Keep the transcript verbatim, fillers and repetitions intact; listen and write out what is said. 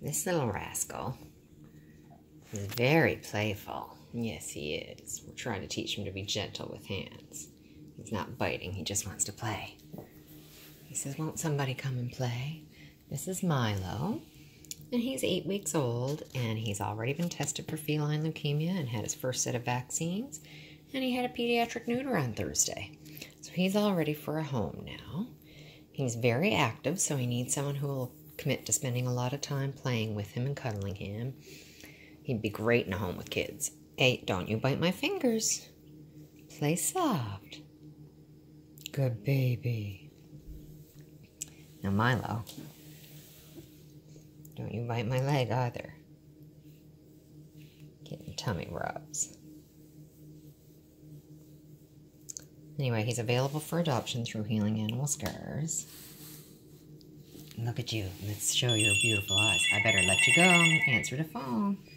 This little rascal is very playful. Yes, he is. We're trying to teach him to be gentle with hands. He's not biting, he just wants to play. He says, won't somebody come and play? This is Milo, and he's eight weeks old, and he's already been tested for feline leukemia and had his first set of vaccines, and he had a pediatric neuter on Thursday. So he's all ready for a home now. He's very active, so he needs someone who will commit to spending a lot of time playing with him and cuddling him. He'd be great in a home with kids. Hey, don't you bite my fingers. Play soft. Good baby. Now, Milo, don't you bite my leg either. Getting tummy rubs. Anyway, he's available for adoption through Healing Animal Scars. Look at you. Let's show your beautiful eyes. I better let you go. Answer the phone.